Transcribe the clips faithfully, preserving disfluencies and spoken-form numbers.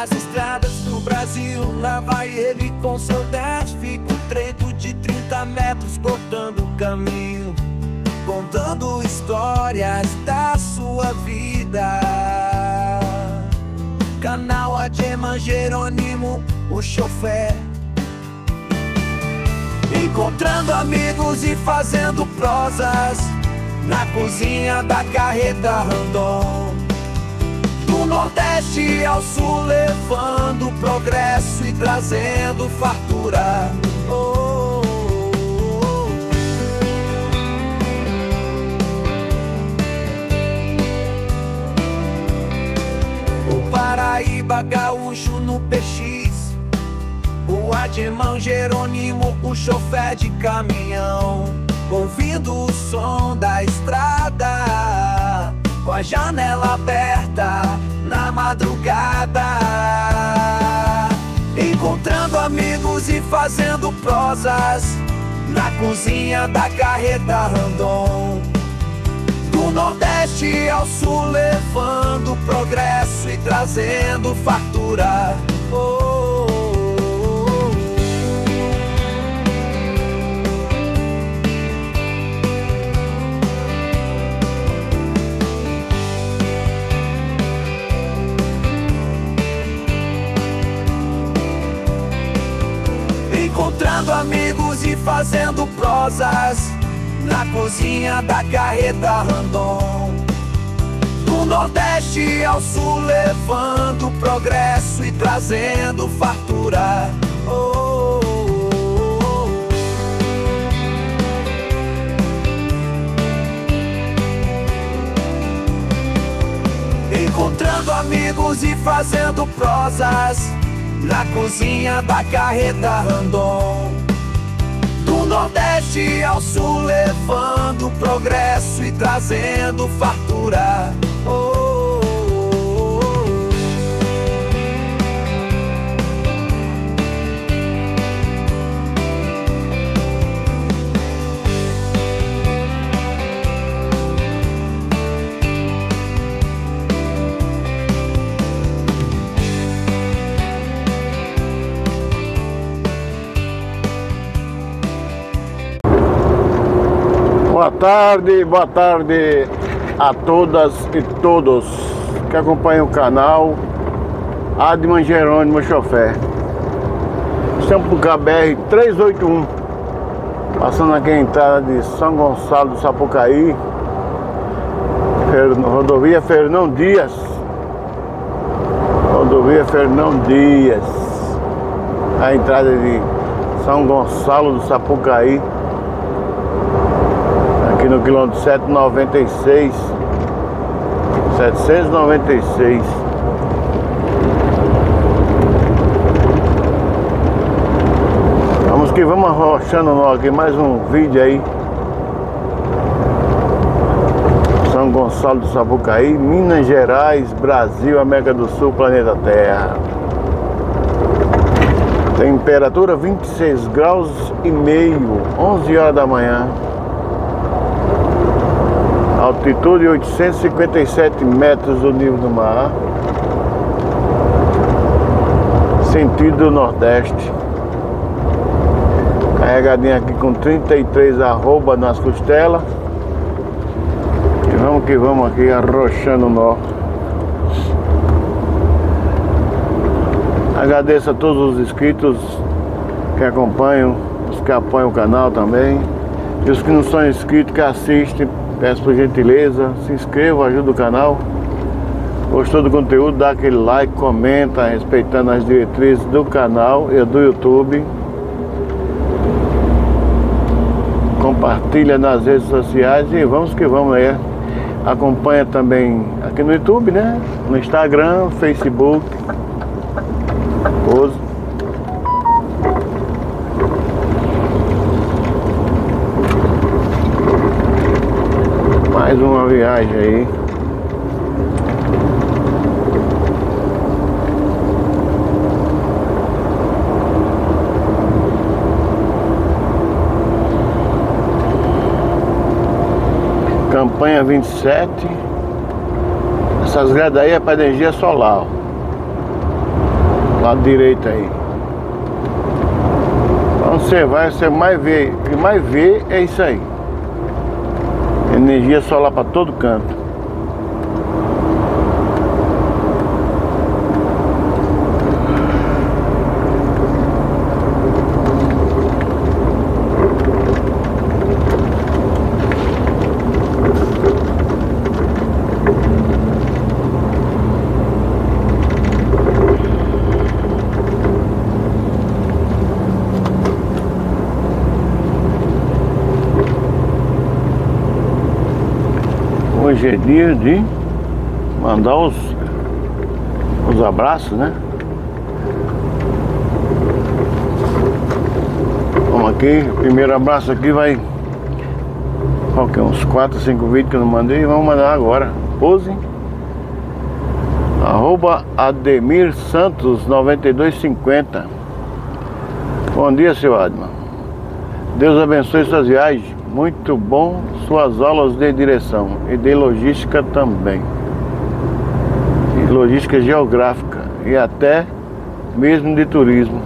nas estradas do Brasil. Lá vai ele com seu dash, fica um trecho de trinta metros cortando o caminho, contando histórias da sua vida. Canal Ademar Jerônimo, o chofer, encontrando amigos e fazendo prosas na cozinha da carreta Randon. Do Nordeste ao Sul, levando progresso e trazendo fartura. Oh, oh, oh. O Paraíba gaúcho no P X, o Ademar Jerônimo, o chofer de caminhão, ouvindo o som da estrada, com a janela aberta na madrugada, encontrando amigos e fazendo prosas na cozinha da carreta Randon. Do Nordeste ao Sul, levando progresso e trazendo fartura. Oh, encontrando amigos e fazendo prosas na cozinha da carreta Randon. Do Nordeste ao Sul, levando progresso e trazendo fartura. Oh, oh, oh. Encontrando amigos e fazendo prosas na cozinha da carreta Randon. Do Nordeste ao Sul, levando progresso e trazendo fartura. Oh, oh, oh. Boa tarde, boa tarde a todas e todos que acompanham o canal Ademar Jerônimo Chofer. Estamos por B R trezentos e oitenta e um, passando aqui a entrada de São Gonçalo do Sapucaí, rodovia Fernão Dias, rodovia Fernão Dias, a entrada de São Gonçalo do Sapucaí, aqui no quilômetro setecentos e noventa e seis, setecentos e noventa e seis. Vamos que vamos arrochando nó aqui, mais um vídeo aí. São Gonçalo do Sapucaí, Minas Gerais, Brasil, América do Sul, planeta Terra. Temperatura vinte e seis graus e meio, onze horas da manhã. Altitude oitocentos e cinquenta e sete metros do nível do mar. Sentido Nordeste. Carregadinha aqui com trinta e três arroba nas costelas. E vamos que vamos aqui arrochando o nó. Agradeço a todos os inscritos que acompanham, os que apoiam o canal também. E os que não são inscritos, que assistem. Peço por gentileza, se inscreva, ajuda o canal. Gostou do conteúdo, dá aquele like, comenta, respeitando as diretrizes do canal e do YouTube. Compartilha nas redes sociais e vamos que vamos aí. Acompanha também aqui no YouTube, né? No Instagram, Facebook. Pose. Mais uma viagem aí. Campanha vinte e sete. Essas grades aí é para energia solar. lado direito aí. Quando você vai, você mais vê, o que mais vê é isso aí. Energia solar para todo canto. Hoje é dia de mandar os, os abraços, né? Vamos aqui, o primeiro abraço aqui vai... Qual que é? Uns quatro, cinco vídeos que eu não mandei, vamos mandar agora. Pose arroba Ademir Santos noventa e dois cinquenta. Bom dia, seu Adman. Deus abençoe suas viagens. Muito bom suas aulas de direção e de logística também. E logística geográfica e até mesmo de turismo.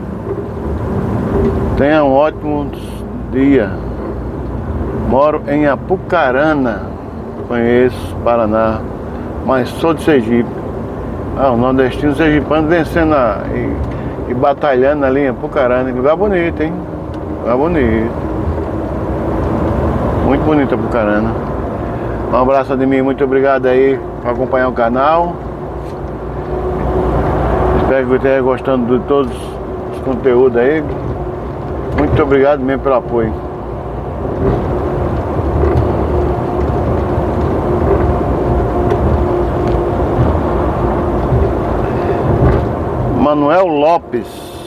Tenha um ótimo dia. Moro em Apucarana. Conheço Paraná, mas sou de Sergipe. Ah, o nordestino sergipano vencendo a, e, e batalhando ali em Apucarana. Lugar bonito, hein? Lugar bonito. Muito bonita Apucarana. Um abraço de mim, muito obrigado aí por acompanhar o canal. Espero que você esteja gostando de todos os conteúdos aí. Muito obrigado mesmo pelo apoio. Manuel Lopes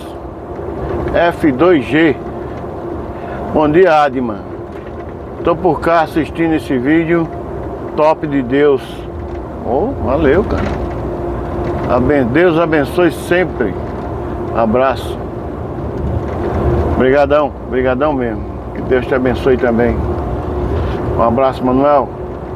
F dois G. Bom dia, Adman. Tô por cá assistindo esse vídeo top de Deus. Oh, valeu, cara. Aben Deus abençoe sempre. Abraço. Obrigadão, obrigadão mesmo. Que Deus te abençoe também. Um abraço, Manuel.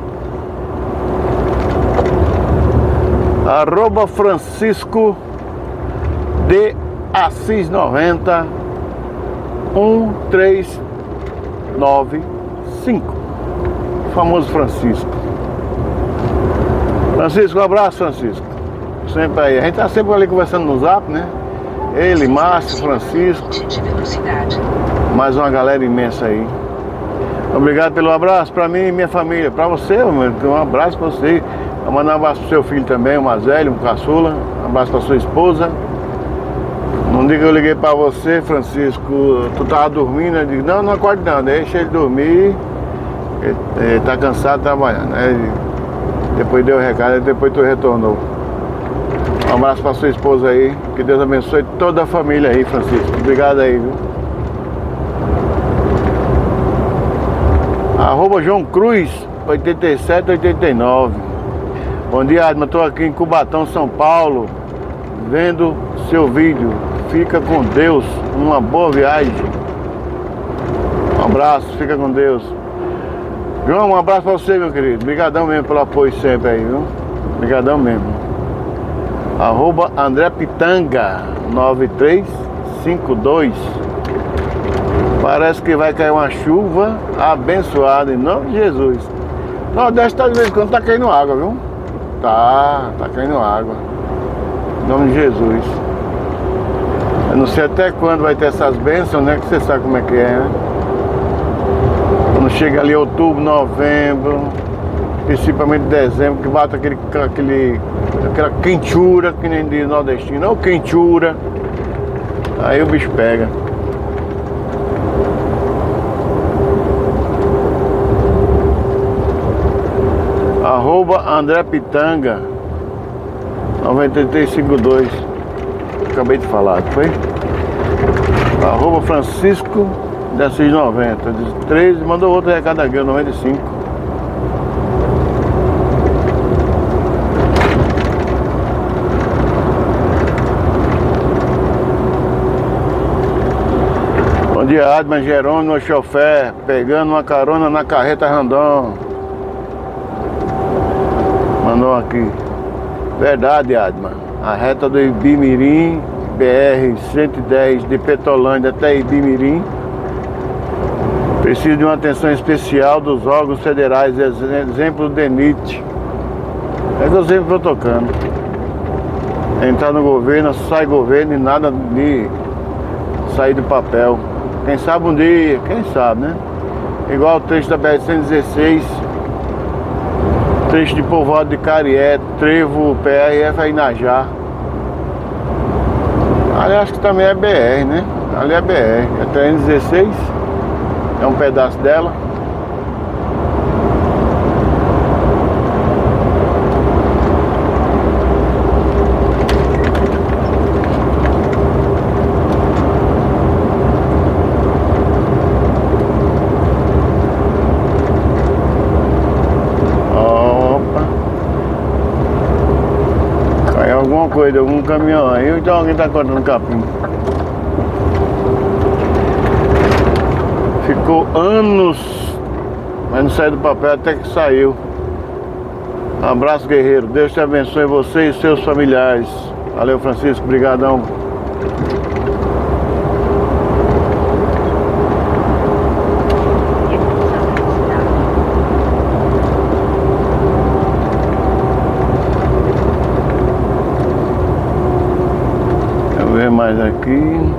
Arroba Francisco de Assis noventa um três nove cinco. O famoso Francisco. Francisco, um abraço, Francisco. Sempre aí. A gente tá sempre ali conversando no zap, né? Ele, Márcio, Francisco. Mais uma galera imensa aí. Obrigado pelo abraço pra mim e minha família. Pra você, um abraço pra você. Vou mandar um abraço pro seu filho também, o Mazélio, o Caçula. Um abraço pra sua esposa. Um dia que eu liguei pra você, Francisco, tu tava dormindo, eu digo, não, não acorde não, deixa ele dormir, ele, ele tá cansado trabalhando. Aí, depois deu o recado e depois tu retornou. Um abraço pra sua esposa aí, que Deus abençoe toda a família aí, Francisco. Obrigado aí, viu? Arroba João Cruz, oitenta e sete oitenta e nove. Bom dia, Adma, tô aqui em Cubatão, São Paulo, vendo seu vídeo. Fica com Deus, uma boa viagem. Um abraço, fica com Deus. João, um abraço pra você, meu querido. Obrigadão mesmo pelo apoio sempre aí, viu? Obrigadão mesmo. Arroba André Pitanga nove três cinco dois. Parece que vai cair uma chuva abençoada em nome de Jesus. Nordeste tá de vez em quando tá caindo água, viu? Tá, tá caindo água. Em nome de Jesus. Eu não sei até quando vai ter essas bênçãos, né? Que você sabe como é que é, né? Quando chega ali outubro, novembro, principalmente dezembro, que bate aquele, aquele, aquela quentura, que nem diz nordestino, não quentura. Aí o bicho pega. Arroba André Pitanga noventa e três cinquenta e dois. Acabei de falar, foi? Arroba Francisco de Assis noventa. treze, mandou outro recado aqui, noventa e cinco. Bom dia, Adman Jerônimo, chofer, pegando uma carona na carreta Randon. Mandou aqui. Verdade, Adman. a reta do Ibimirim, B R cento e dez de Petolândia até Ibimirim. Precisa de uma atenção especial dos órgãos federais, exemplo do DENIT. É que eu sempre vou tocando. Entrar no governo, sai governo e nada de sair do papel. Quem sabe um dia, quem sabe, né? Igual o trecho da B R cento e dezesseis, trecho de Povoado de Carié, Trevo, P R F a Inajá. Ali acho que também é B R, né? Ali é B R, é trezentos e dezesseis, é um pedaço dela. Alguma coisa, algum caminhão aí, então alguém tá cortando capim. Ficou anos, mas não saiu do papel até que saiu. Um abraço, guerreiro. Deus te abençoe, você e seus familiares. Valeu, Francisco, brigadão. Mais aqui.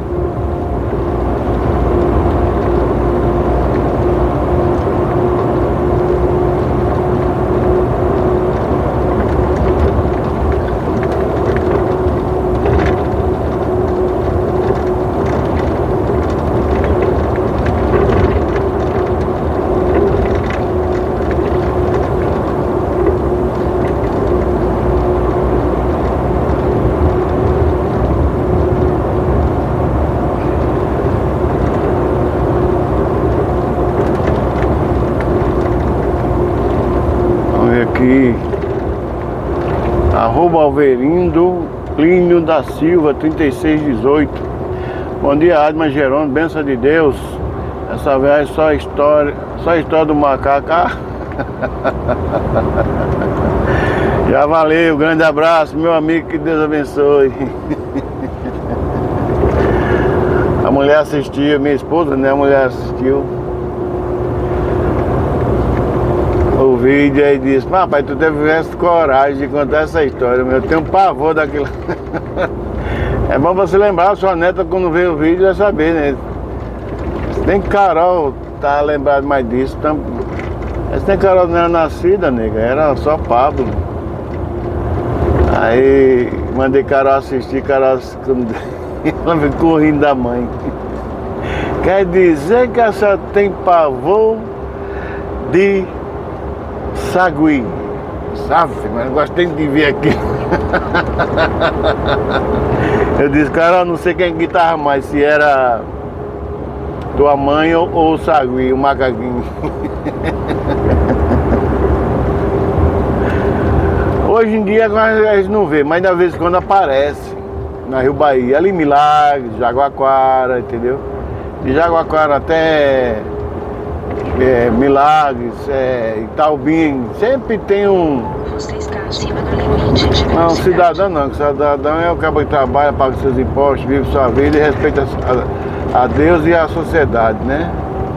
Aqui, arroba Alverindo Plínio da Silva, trinta e seis dezoito. Bom dia, Adma Jerônimo, benção de Deus. Essa viagem só história, só história do macaco. Já valeu, grande abraço, meu amigo, que Deus abençoe. A mulher assistiu, minha esposa, né? A mulher assistiu o vídeo aí disse: papai, tu tivesse coragem de contar essa história, meu. Eu tenho um pavor daquilo. É bom você lembrar, sua neta quando vê o vídeo vai saber, né? Nem Carol tá lembrado mais disso. Então, essa nem Carol não era nascida, nega, era só Pablo. Aí mandei Carol assistir, Carol ela ficou rindo da mãe. Quer dizer que a senhora tem pavor de sagui. Sabe, mas eu gostei de ver aqui. Eu disse, Carol, não sei quem guitarra mais, se era tua mãe ou, ou o sagui, o macaquinho. Hoje em dia a gente não vê, mas da vez em quando aparece na Rio Bahia, ali em Milagres, Jaguaquara, entendeu? De Jaguaquara até é, Milagres, é, Itaubim, sempre tem um... Você está acima do limite de velocidade. Não, cidadão não, cidadão é o cara que trabalha, paga seus impostos, vive sua vida e respeita a, a Deus e a sociedade, né?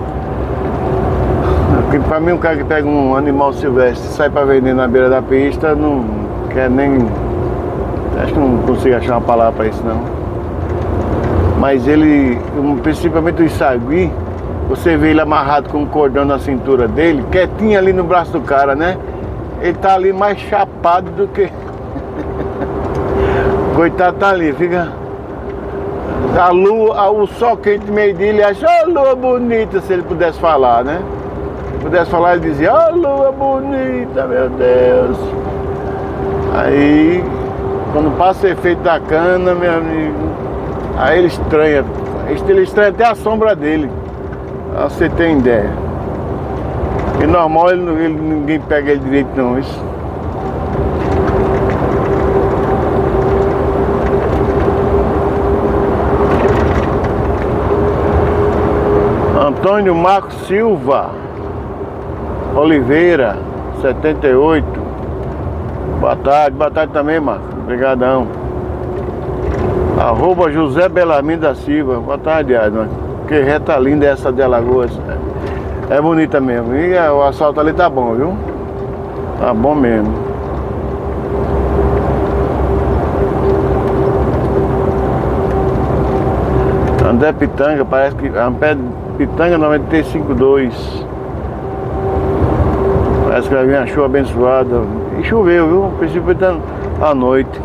Porque pra mim um cara que pega um animal silvestre e sai pra vender na beira da pista, não quer nem... Acho que não consigo achar uma palavra pra isso não. Mas ele, principalmente o sagui, você vê ele amarrado com um cordão na cintura dele, quietinho ali no braço do cara, né? Ele tá ali mais chapado do que... Coitado, tá ali, fica... A lua, o sol quente meio-dia, ele acha, ó, lua bonita, se ele pudesse falar, né? Se pudesse falar, ele dizia, ó, lua bonita, meu Deus. Aí, quando passa o efeito da cana, meu amigo, aí ele estranha, ele estranha até a sombra dele. Você tem ideia. E normal ele, ele, ninguém pega ele direito não, isso. Antônio Marcos Silva Oliveira, setenta e oito. Boa tarde, boa tarde também, Marcos. Obrigadão. Arroba José Bellarmino da Silva. Boa tarde, Adman. Que reta linda essa de Alagoas. É bonita mesmo. E o asfalto ali tá bom, viu? Tá bom mesmo. André Pitanga, parece que André Pitanga noventa e cinco dois. Parece que vai vir uma chuva abençoada. E choveu, viu? Precipitando à noite.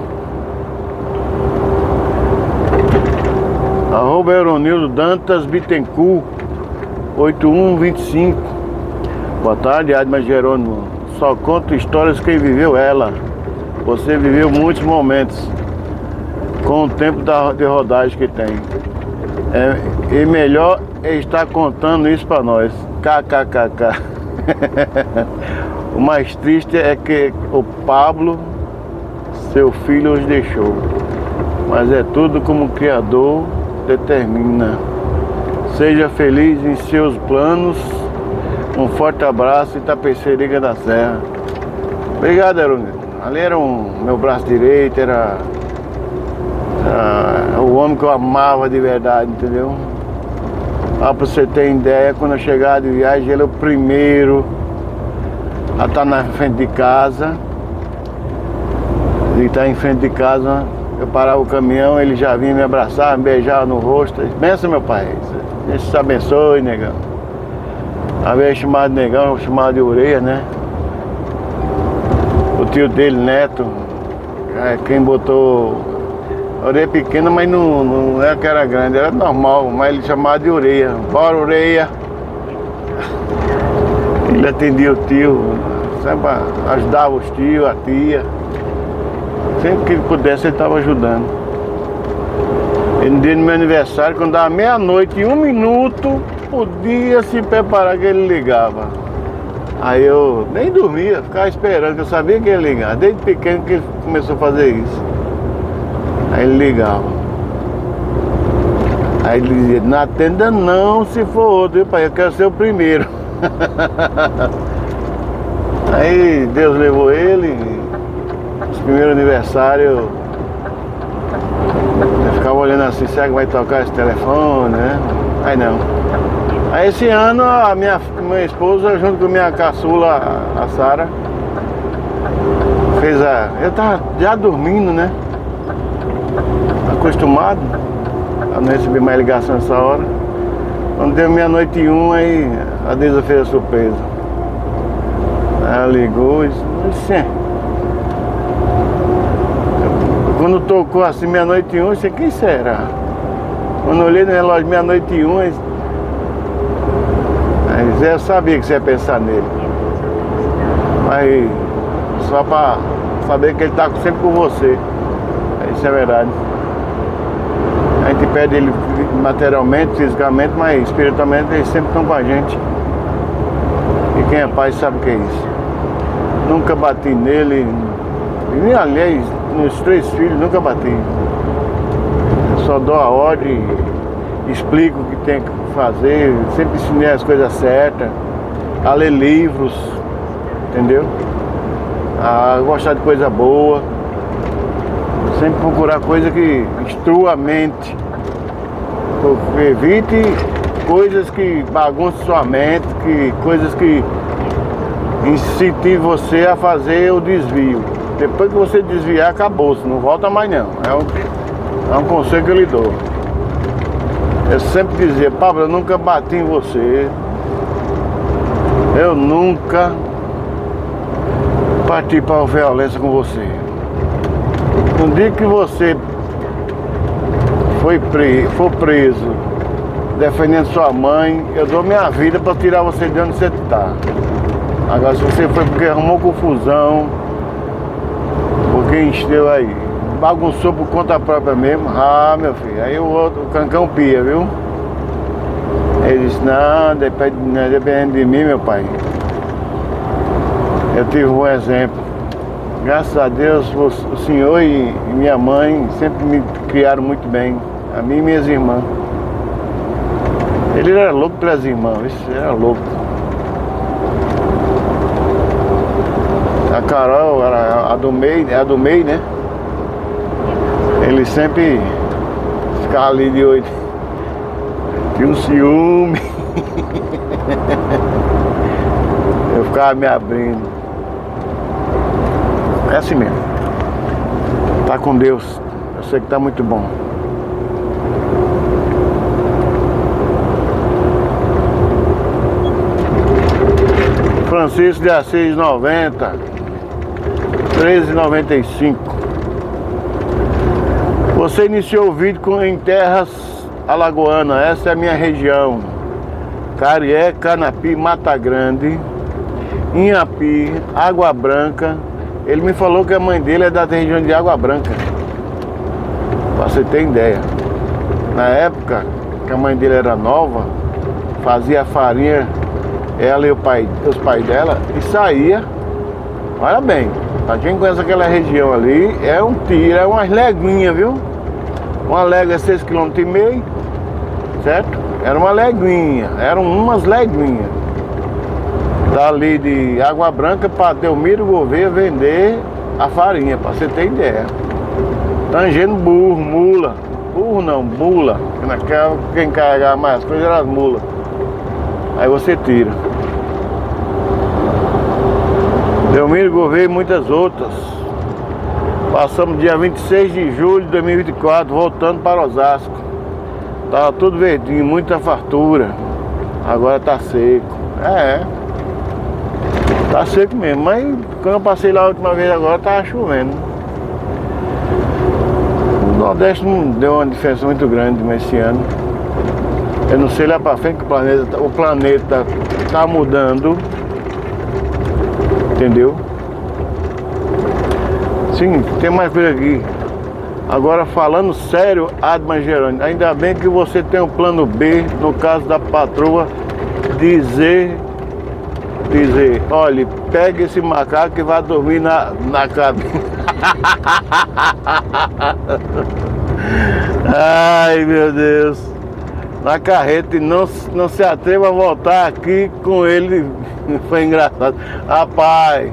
Arroba Euronildo Dantas Bittencourt oito um dois cinco. Boa tarde, Adman Jerônimo. Só conto histórias quem viveu ela. Você viveu muitos momentos com o tempo da, de rodagem que tem. É, e melhor é estar contando isso para nós. Kkkk. O mais triste é que o Pablo, seu filho, os deixou. Mas é tudo como o Criador determina. Seja feliz em seus planos. Um forte abraço, Itapecerica da Serra. Obrigado, Erônio. Ali era um, meu braço direito, era, era o homem que eu amava de verdade, entendeu? Ah, pra você ter ideia, quando eu chegava de viagem, ele é o primeiro a estar na frente de casa. Ele está em frente de casa, eu parava o caminhão, ele já vinha me abraçar, me beijar no rosto. Benção, meu pai. Deus te abençoe, negão. A vez chamado de negão, chamado de orelha, né? O tio dele, Neto, é quem botou orelha pequena, mas não, não era que era grande, era normal, mas ele chamava de orelha. Bora, orelha! Ele atendia o tio, sempre ajudava os tios, a tia. Sempre que ele pudesse, ele estava ajudando. E no dia do meu aniversário, quando dava meia-noite e um minuto, podia se preparar que ele ligava. Aí eu nem dormia, ficava esperando, que eu sabia que ele ligava. Desde pequeno que ele começou a fazer isso. Aí ele ligava. Aí ele dizia, não atenda não se for outro, viu, pai? Eu quero ser o primeiro. Aí Deus levou ele. Os primeiros aniversários eu, eu ficava olhando assim, será que vai tocar esse telefone, né? Aí não. Aí esse ano a minha, minha esposa, junto com a minha caçula, a Sara, fez a... Eu tava já dormindo, né? Acostumado a não receber mais ligação nessa hora. Quando deu meia-noite e um, aí a Deisa fez a surpresa. Aí ela ligou e disse, quando tocou assim meia-noite e um, eu disse, quem será? Quando eu olhei no relógio meia-noite e um, aí Zé, eu sabia que você ia pensar nele. Mas só pra saber que ele tá sempre com você. Isso é verdade. A gente perde ele materialmente, fisicamente, mas espiritualmente eles sempre estão com a gente. E quem é pai sabe o que é isso. Nunca bati nele. E, aliás, nos três filhos nunca bati. Eu só dou a ordem, explico o que tem que fazer, sempre ensinei as coisas certas, a ler livros, entendeu? A gostar de coisa boa, sempre procurar coisa que instrua a mente, evite coisas que bagunçam sua mente, que, coisas que incentivem você a fazer o desvio. Depois que você desviar, acabou-se, não volta mais não. É um, é um conselho que eu lhe dou. Eu sempre dizia, Pablo, eu nunca bati em você. Eu nunca parti para a violência com você. No dia que você foi preso, for preso defendendo sua mãe, eu dou minha vida para tirar você de onde você está. Agora, se você foi porque arrumou confusão, porque encheu aí, bagunçou por conta própria mesmo, ah, meu filho, aí o outro, o cancão pia, viu? Ele disse, não, depende, não depende de mim, meu pai. Eu tive um bom exemplo. Graças a Deus, o senhor e minha mãe sempre me criaram muito bem, a mim e minhas irmãs. Ele era louco pelas irmãs, isso era louco. A Carol, era a do meio, a do meio, né? Ele sempre Ficar ali de oito. Tinha um ciúme. Eu ficava me abrindo. É assim mesmo. Tá com Deus. Eu sei que tá muito bom. Francisco de Assis noventa, treze e noventa e cinco. Você iniciou o vídeo com, em terras alagoanas. Essa é a minha região. Carié, Canapi, Mata Grande, Inhapi, Água Branca. Ele me falou que a mãe dele é da região de Água Branca. Pra você ter ideia. Na época que a mãe dele era nova, fazia farinha, ela e o pai, os pais dela, e saía. Olha bem, pra quem conhece aquela região ali, é um tiro, é umas leguinhas, viu? Uma légua é seis quilômetros e meio, certo? Era uma leguinha, eram umas leguinhas. Dali de Água Branca para Delmiro Gouveia vender a farinha, pra você ter ideia. Tangendo burro, mula. Burro não, mula. Naquela, quem carregava mais coisas era as mulas. Aí você tira. Delmiro Gouveia e muitas outras. Passamos dia vinte e seis de julho de dois mil e vinte e quatro, voltando para Osasco. Tava tudo verdinho, muita fartura. Agora tá seco. É, tá seco mesmo, mas quando eu passei lá a última vez agora tava chovendo. O Nordeste não deu uma diferença muito grande esse ano. Eu não sei lá pra frente que o planeta, o planeta tá mudando. Entendeu? Sim, tem mais coisa aqui. Agora falando sério, Adma Geroni, ainda bem que você tem um plano B, no caso da patroa, dizer, dizer, olha, pega esse macaco e vai dormir na, na cabine. Ai, meu Deus. Na carreta e não, não se atreva a voltar aqui com ele. Foi engraçado. Rapaz.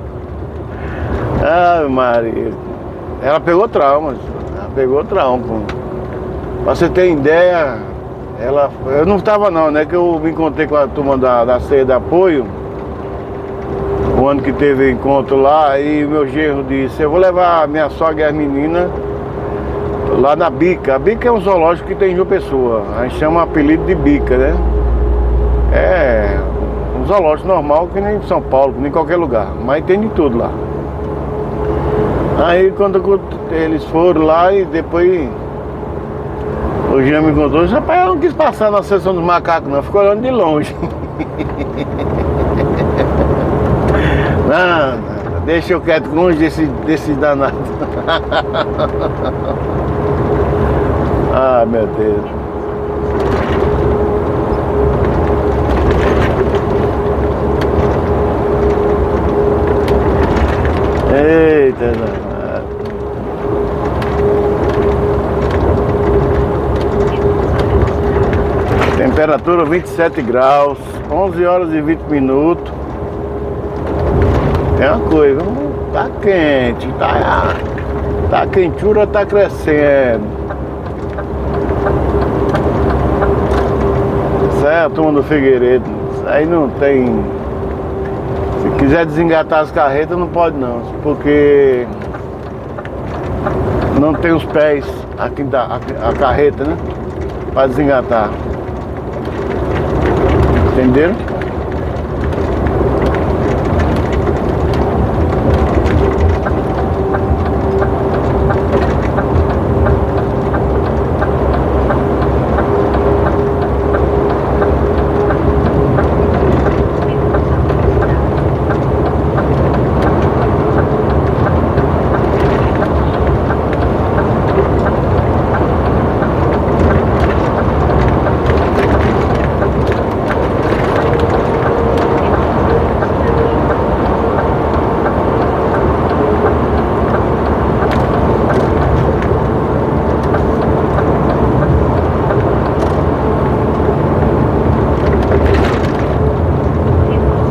Ai, Maria. Ela pegou traumas. Ela pegou trauma. Pô. Pra você ter ideia, ela, eu não estava não, né? Que eu me encontrei com a turma da, da ceia de apoio. O ano que teve encontro lá, e meu genro disse, eu vou levar a minha sogra e as meninas lá na Bica. A Bica é um zoológico que tem em João Pessoa. A gente chama o apelido de Bica, né? É um zoológico normal que nem em São Paulo, que nem em qualquer lugar. Mas tem de tudo lá. Aí quando eles foram lá e depois o Jean me contou, rapaz, eu não quis passar na sessão dos macacos não, ficou olhando de longe. Não, não, deixa eu quieto longe desse, desse danado. Ah, meu Deus. Eita, danado. Temperatura vinte e sete graus, onze horas e vinte minutos. É uma coisa, tá quente, tá, tá quentura, tá crescendo. Isso aí é a turma do Figueiredo. Isso aí não tem. Se quiser desengatar as carretas, não pode não, porque não tem os pés aqui da a, a carreta, né? Para desengatar. Entenderam?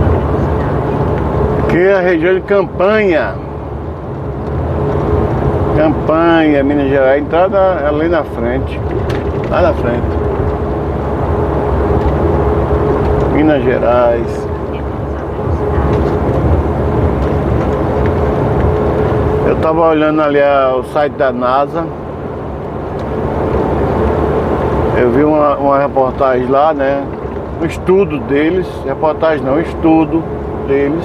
Aqui é a região de Campanha. Campanha, Minas Gerais, entrada ali na frente, lá na frente. Minas Gerais. Eu tava olhando ali o site da NASA. Eu vi uma, uma reportagem lá, né? Um estudo deles, reportagem não, um estudo deles.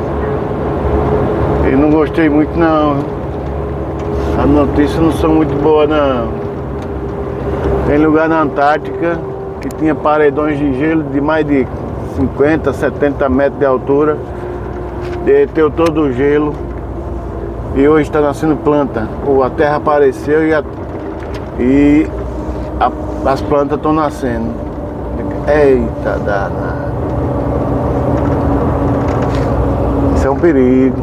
E não gostei muito não. As notícias não são muito boas não. Tem lugar na Antártica que tinha paredões de gelo de mais de cinquenta, setenta metros de altura. Derreteu todo o gelo. E hoje está nascendo planta. A terra apareceu e, a, e a, as plantas estão nascendo. Eita danada. Isso é um perigo.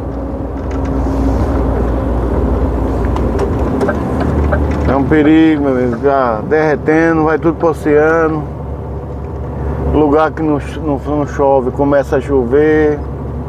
É um perigo, meu amigo. Já derretendo, vai tudo pro oceano. Lugar que não, não, não chove, começa a chover.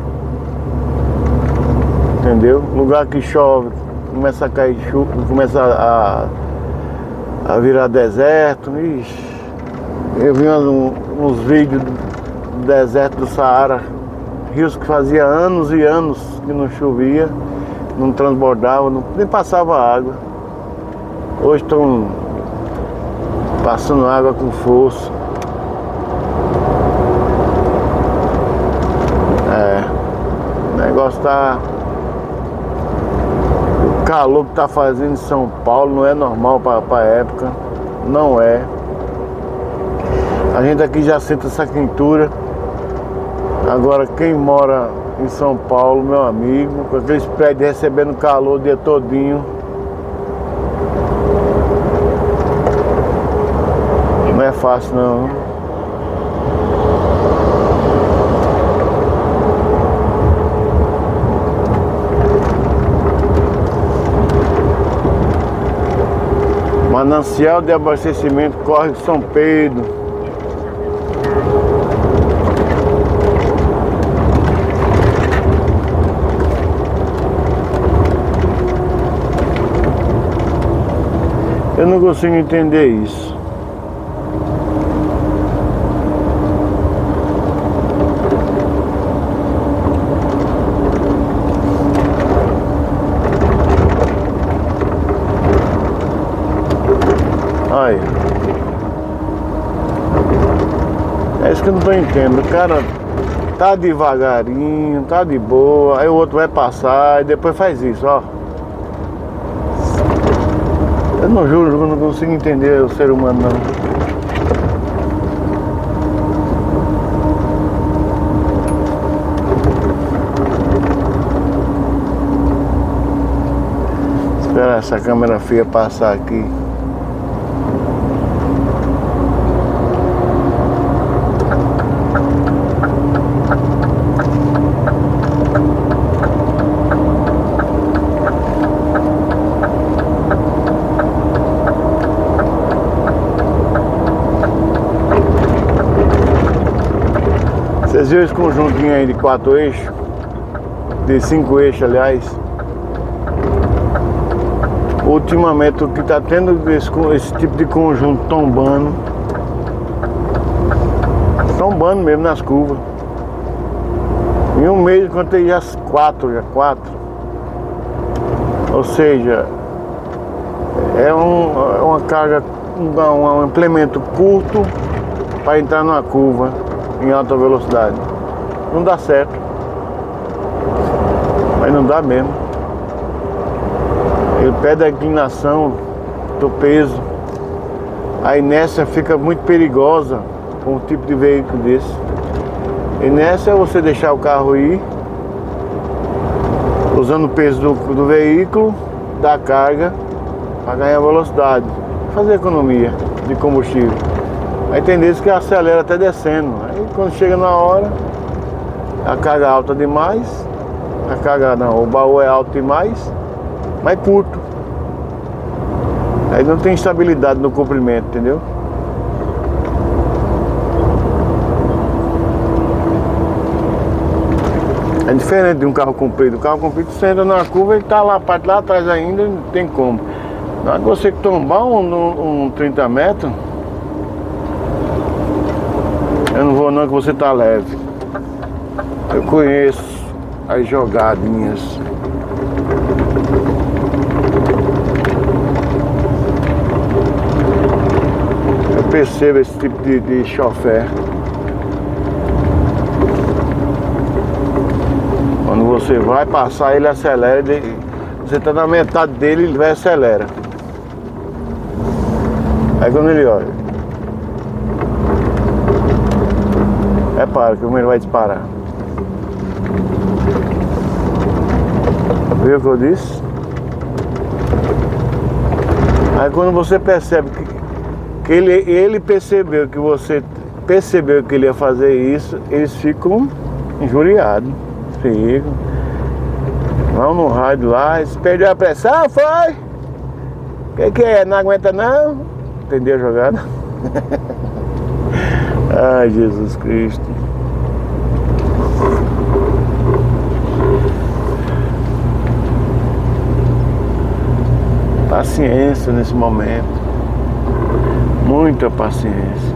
Entendeu? Lugar que chove, começa a cair chuva, começa a, a virar deserto. Ixi, eu vi uns, uns vídeos do deserto do Saara, rios que fazia anos e anos que não chovia, não transbordava, não, nem passava água. Hoje estão passando água com força. É, o negócio tá... O calor que tá fazendo em São Paulo não é normal para a época, não é. A gente aqui já sente essa quentura. Agora quem mora em São Paulo, meu amigo, com aqueles prédios recebendo calor o dia todinho, não é fácil não. Manancial de abastecimento Córrego São Pedro. Eu não consigo entender isso. Aí. É isso que eu não tô entendendo. O cara tá devagarinho, tá de boa, aí o outro vai passar e depois faz isso, ó. Eu não juro, eu não consigo entender o ser humano não. Esperar essa câmera fria passar aqui. Vocês viram esse conjuntinho aí de quatro eixos? De cinco eixos, aliás. Ultimamente o que está tendo esse, esse tipo de conjunto tombando. Tombando mesmo nas curvas. Em um mês eu contei já quatro, já quatro. Ou seja, é um, é uma carga, um, um implemento curto para entrar numa curva em alta velocidade. Não dá certo. Mas não dá mesmo. Ele perde a inclinação do peso. A inércia fica muito perigosa com um tipo de veículo desse. Inércia é você deixar o carro ir, usando o peso do, do veículo, da carga, para ganhar velocidade, fazer economia de combustível. Aí tem vezes que acelera até descendo. Aí quando chega na hora, a carga é alta demais, a carga não, o baú é alto demais, mas curto. Aí não tem estabilidade no comprimento, entendeu? É diferente de um carro comprido. O carro comprido, você entra na curva, ele tá lá, a parte lá atrás ainda, não tem como. Na hora que você tombar um, um, um trinta metros, eu não vou não, que você tá leve. Eu conheço as jogadinhas. Eu percebo esse tipo de, de chofer. Quando você vai passar, ele acelera, ele, você está na metade dele, ele vai e acelera. Aí quando ele olha, repara que ele vai disparar. Viu o que eu disse? Aí quando você percebe que, que ele, ele percebeu que você percebeu que ele ia fazer isso, eles ficam injuriados. Ficam. Vão no rádio lá, eles perderam a pressão, foi? O que, que é? Não aguenta não? Entendeu a jogada? Ai, Jesus Cristo. Paciência nesse momento. Muita paciência.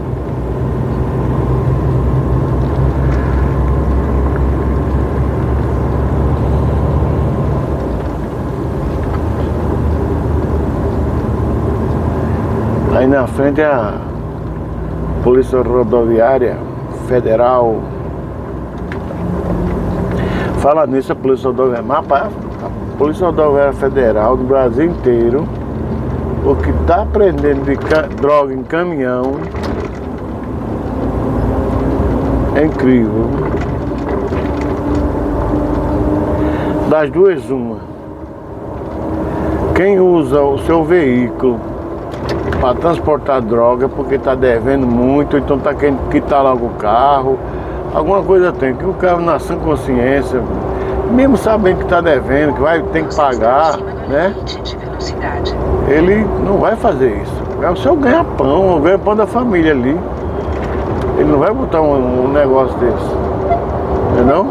Aí na frente é a Polícia Rodoviária Federal. Fala nisso, a Polícia Rodoviária, mapa, a Polícia Rodoviária Federal do Brasil inteiro, o que está prendendo de droga em caminhão é incrível. Das duas, uma. Quem usa o seu veículo para transportar droga porque está devendo muito, então está querendo quitar logo o carro, alguma coisa tem, que o carro na sã consciência, mesmo sabendo que está devendo, que vai ter que pagar, né? Ele não vai fazer isso. É o seu ganha-pão, o ganha-pão da família ali. Ele não vai botar um, um negócio desse, não é não?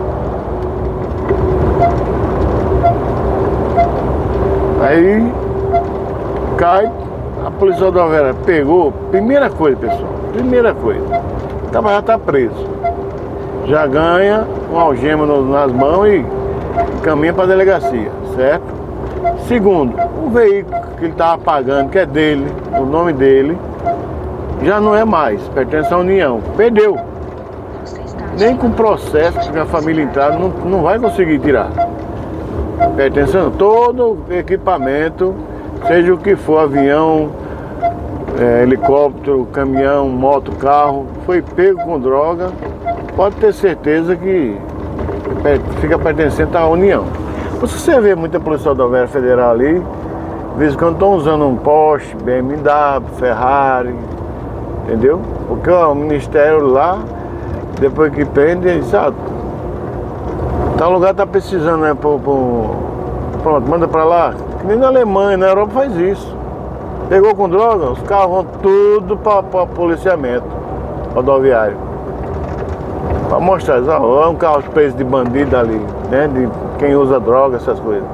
Aí cai. A Polícia Rodoviária pegou, primeira coisa, pessoal, primeira coisa, o cara já está preso, já ganha uma algema no, nas mãos e caminha para a delegacia, certo? Segundo, o veículo que ele estava pagando, que é dele, o nome dele, já não é mais, pertence à União, perdeu. Nem com processo que a família entrar, não, não vai conseguir tirar. Pertence a todo equipamento, seja o que for, avião, é, helicóptero, caminhão, moto, carro, foi pego com droga, pode ter certeza que fica pertencente à União. Se você vê muita Polícia Rodoviária Federal ali, de vez em quando estão usando um Porsche, B M W, Ferrari, entendeu? Porque ó, o Ministério lá, depois que prende, ele diz, ah, tal lugar está precisando, né, pro, pro, pronto, manda para lá. Que nem na Alemanha, na Europa faz isso. Pegou com droga, os carros vão tudo para policiamento rodoviário. Para mostrar, ó, é um carro preso de bandido ali, né? De quem usa droga, essas coisas.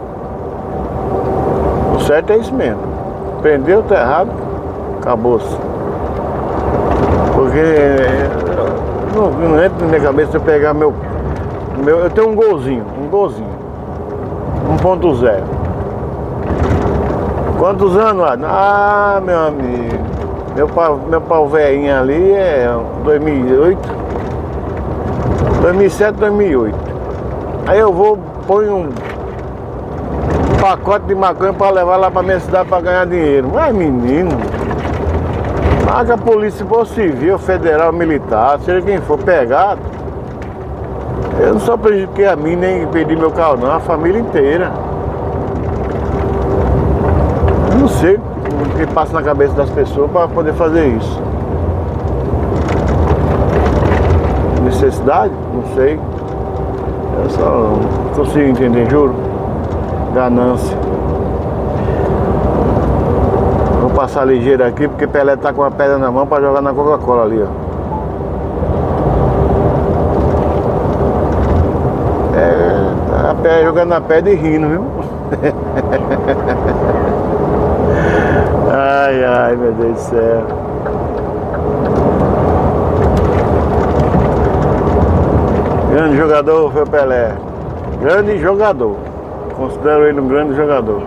O certo é isso mesmo. Prendeu, tá errado, acabou-se. Porque não, não entra na minha cabeça eu pegar meu, meu. Eu tenho um golzinho, um golzinho. um ponto zero. Quantos anos, Adão? Ah, meu amigo, meu pau, meu pau velhinho ali é dois mil e oito, dois mil e sete, dois mil e oito. Aí eu vou, ponho um pacote de maconha para levar lá para minha cidade para ganhar dinheiro. Mas menino, paga a polícia civil, federal, militar, seja quem for pegado. Eu não só prejudiquei a mim, nem perdi meu carro não, a família inteira. Não sei o que passa na cabeça das pessoas para poder fazer isso. Necessidade? Não sei. Eu só não consigo entender, juro. Ganância. Vou passar ligeiro aqui porque Pelé tá com uma pedra na mão para jogar na Coca-Cola ali, ó. É... pé, jogando na pedra e rindo, viu? Ai, ai, meu Deus do céu. Grande jogador foi o Pelé. Grande jogador. Considero ele um grande jogador.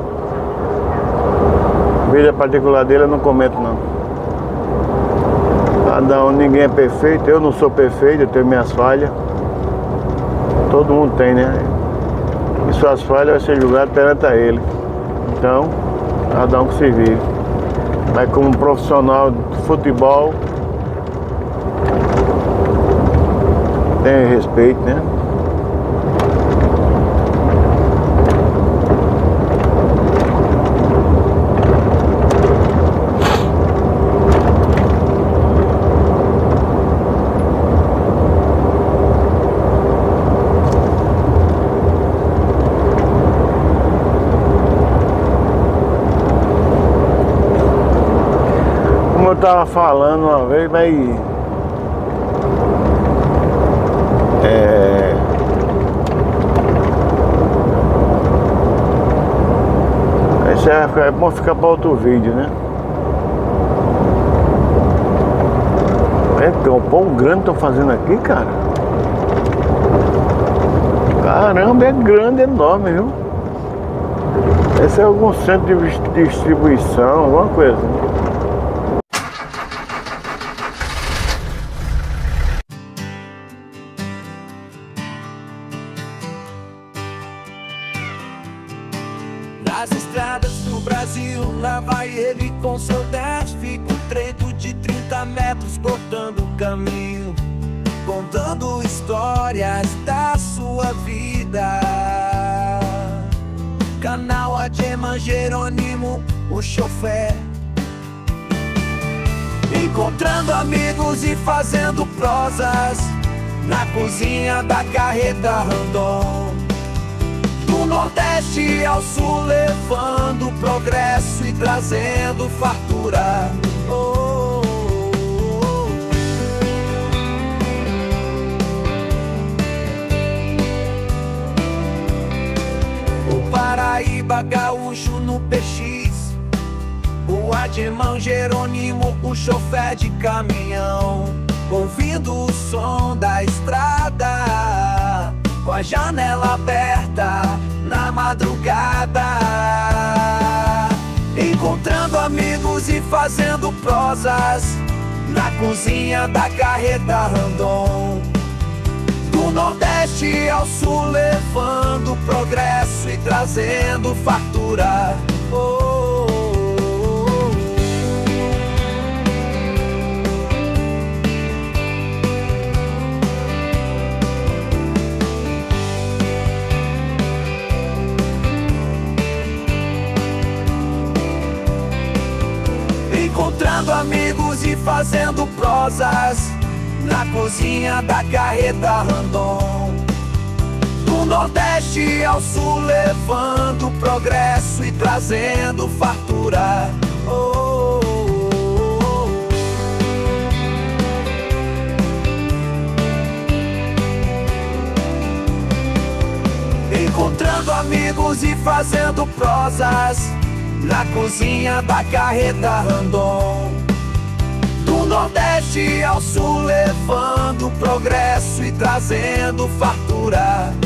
Vida particular dele eu não comento não. Cada um, ninguém é perfeito. Eu não sou perfeito, eu tenho minhas falhas. Todo mundo tem, né? E suas falhas vai ser julgado perante a ele. Então, cada um que se vive. Mas como um profissional de futebol, tem respeito, né? Como eu tava falando uma vez, mas É... Isso é, é bom ficar para outro vídeo, né? É porque o pão grande estão fazendo aqui, cara. Caramba, é grande, é enorme, viu? Esse é algum centro de distribuição, alguma coisa. Nas estradas do Brasil, lá vai ele com seu dash. Fica um trecho de trinta metros cortando o caminho, contando histórias da sua vida. Canal Ademar Jerônimo, o chofer. Encontrando amigos e fazendo prosas na cozinha da carreta Randon. Do Nordeste ao Sul, levando progresso e trazendo fartura. Oh, oh, oh. O Paraíba gaúcho no P X, o Ademar Jerônimo, o chofer de caminhão, ouvindo o som da estrada, com a janela aberta na madrugada. Encontrando amigos e fazendo prosas na cozinha da carreta Randon. Do Nordeste ao Sul, levando progresso e trazendo fartura. Oh, oh, oh. Encontrando amigos e fazendo prosas na cozinha da carreta Randon. Do Nordeste ao Sul, levando progresso e trazendo fartura. Oh, oh, oh, oh. Encontrando amigos e fazendo prosas na cozinha da carreta Randon. Do Nordeste ao Sul, levando progresso e trazendo fartura.